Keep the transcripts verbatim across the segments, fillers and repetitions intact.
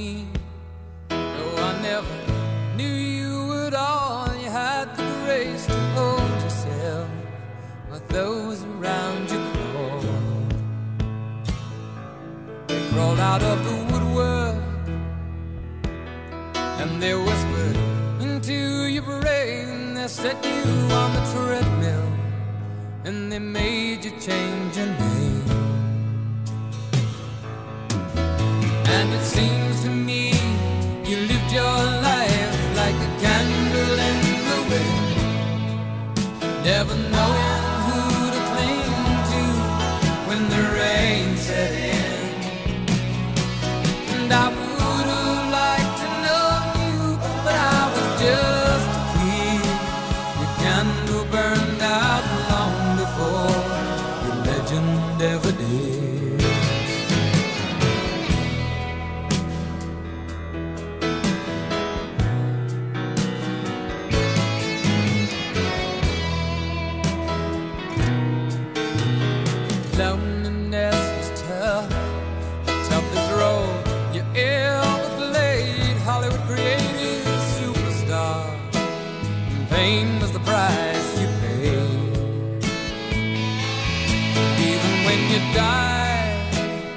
team. Though I never knew you at all, you had the grace to hold yourself while those around you crawled. They crawled out of the woodwork and they whispered into your brain. They set you on the treadmill and they made you change your name. And it seems to me you lived your life like a candle in the wind, never knowing who to cling to when the rain set in. And I would have liked to know you, but I was just a kid. Your candle burned out long before your legend ever did. Loneliness was tough, the toughest role you ever played. Hollywood created a superstar, and fame was the price you paid. Even when you died,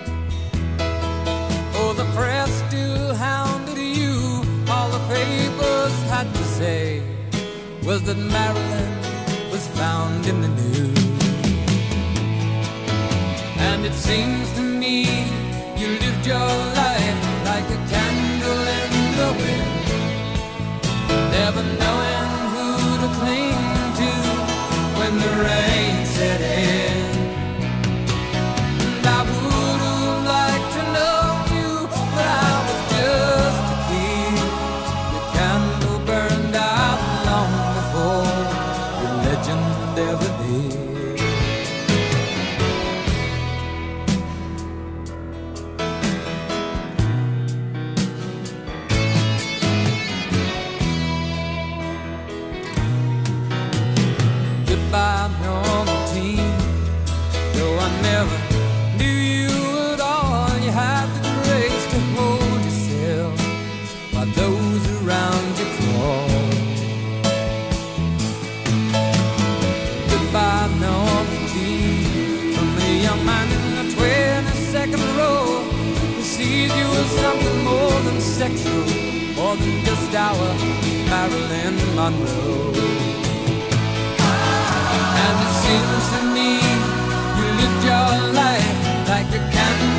oh, the press still hounded you. All the papers had to say was that Marilyn was found in the news. And it seems to me you lived your life like a candle in the wind, never knowing who to cling to when the rain set in. And I would have liked to know you, but I was just a kid. Your candle burned out long before your legend ever did. Goodbye, normal team. Though I never knew you at all, you had the grace to hold yourself while those around you crawl. Goodbye, normal team. From the young man in the twenty-second row who sees you as something more than sexual, more than just our Marilyn Monroe. And it seems to me you lived your life like a candle